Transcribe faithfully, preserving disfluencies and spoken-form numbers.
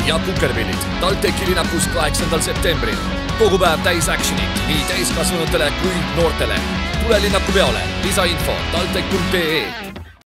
ja Kukerpillid TalTechi linnakus kaheksandal septembril. Kogu päev täis actionit nii täiskasvanutele kui noortele. Tule linnaku peole, lisainfo taltech punkt ee.